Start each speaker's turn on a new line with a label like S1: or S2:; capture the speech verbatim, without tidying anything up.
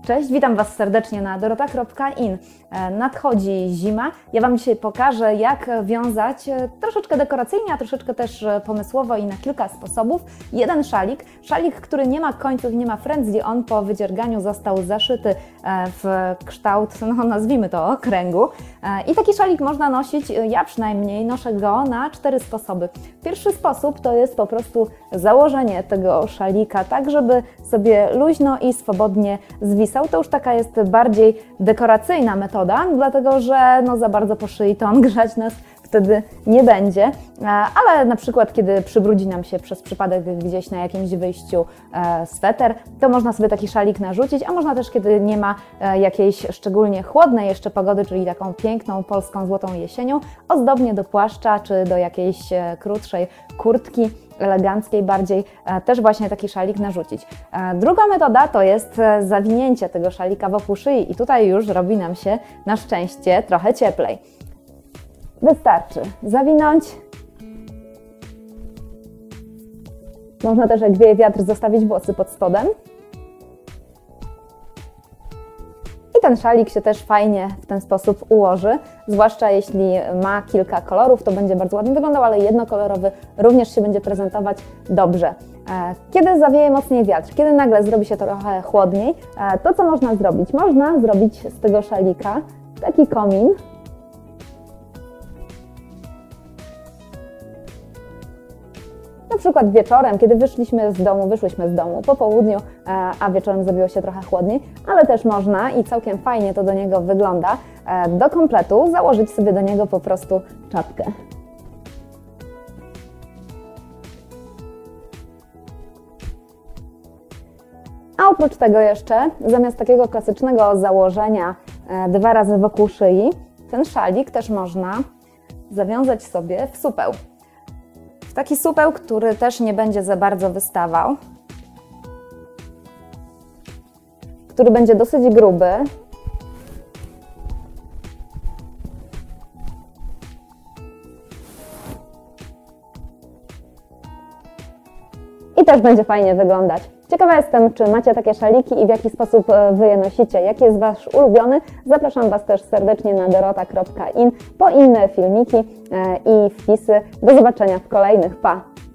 S1: Cześć, witam Was serdecznie na dorota kropka in. Nadchodzi zima. Ja Wam dzisiaj pokażę, jak wiązać troszeczkę dekoracyjnie, a troszeczkę też pomysłowo i na kilka sposobów jeden szalik. Szalik, który nie ma końców, nie ma frędzli. On po wydzierganiu został zaszyty w kształt, no nazwijmy to, okręgu. I taki szalik można nosić, ja przynajmniej noszę go na cztery sposoby. Pierwszy sposób to jest po prostu założenie tego szalika tak, żeby sobie luźno i swobodnie zwisał. To już taka jest bardziej dekoracyjna metoda, dlatego że no za bardzo po szyi to on grzać nas wtedy nie będzie, ale na przykład kiedy przybrudzi nam się przez przypadek gdzieś na jakimś wyjściu sweter, to można sobie taki szalik narzucić, a można też, kiedy nie ma jakiejś szczególnie chłodnej jeszcze pogody, czyli taką piękną polską złotą jesienią, ozdobnie do płaszcza czy do jakiejś krótszej kurtki, eleganckiej bardziej, też właśnie taki szalik narzucić. Druga metoda to jest zawinięcie tego szalika wokół szyi i tutaj już robi nam się na szczęście trochę cieplej. Wystarczy zawinąć. Można też, jak wieje wiatr, zostawić włosy pod spodem. I ten szalik się też fajnie w ten sposób ułoży, zwłaszcza jeśli ma kilka kolorów, to będzie bardzo ładnie wyglądał, ale jednokolorowy również się będzie prezentować dobrze. Kiedy zawieje mocniej wiatr, kiedy nagle zrobi się trochę chłodniej, to co można zrobić? Można zrobić z tego szalika taki komin. Na przykład wieczorem, kiedy wyszliśmy z domu, wyszłyśmy z domu po południu, a wieczorem zrobiło się trochę chłodniej, ale też można i całkiem fajnie to do niego wygląda, do kompletu założyć sobie do niego po prostu czapkę. A oprócz tego jeszcze, zamiast takiego klasycznego założenia dwa razy wokół szyi, ten szalik też można zawiązać sobie w supeł. Taki supeł, który też nie będzie za bardzo wystawał, który będzie dosyć gruby. I też będzie fajnie wyglądać. Ciekawa jestem, czy macie takie szaliki i w jaki sposób Wy je nosicie, jaki jest Wasz ulubiony. Zapraszam Was też serdecznie na dorota kropka in po inne filmiki i wpisy. Do zobaczenia w kolejnych. Pa!